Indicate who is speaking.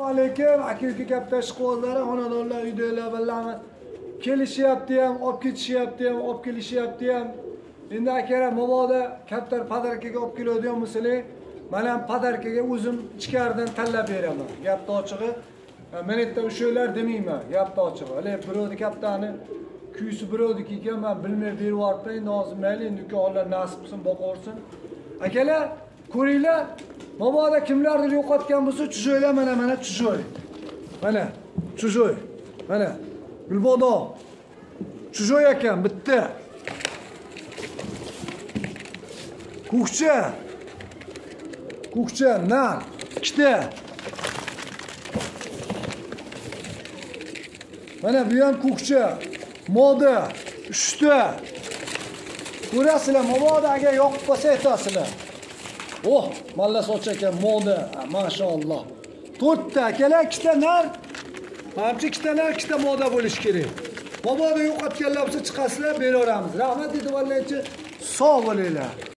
Speaker 1: Aleyküm, aka-uka katta ishqibozlari, xonadonlar, uydagilar bilanmi? Kelishyapti ham, olib ketishyapti ham, olib kelishyapti ham. Endi akalar mabodo katta podarkaga olib keladigan bo'lsalar, men ham podarkaga o'zim ichkaridan tanlab beraman. Gapni ochig'i, men yerda o'shalar demayman, gapni ochig'i. Hali birovni kattani kuysi birovniki ekan, men bilmay berib yuboribman. Endi hozir mayli, endi ukalar nasib qilsin, boqaversin. Akalar, ko'ringlar. Mabodo kimlardir yo'qotgan bo'lsa, chujoylar mana chujoy. Mana chujoy. Mana Gulbodo. Chujoy ekan bitta. Kukcha, nar, ikkita. Mana bu ham kukcha, moda, 3 ta. Ko'rasizlar, mabodo agar yoqib qolsa aytasizlar. Oh, malla soch ekan moda, maşallah. 4 ta akalar, 2 ta nar. Hamchi 2 ta nar, 2 ta moda bo'lish kerak. Mabodo yo'qotganlar bo'lsa chiqasizlar, beraveramiz. Rahmat dedi vallahi, sog' bo'linglar.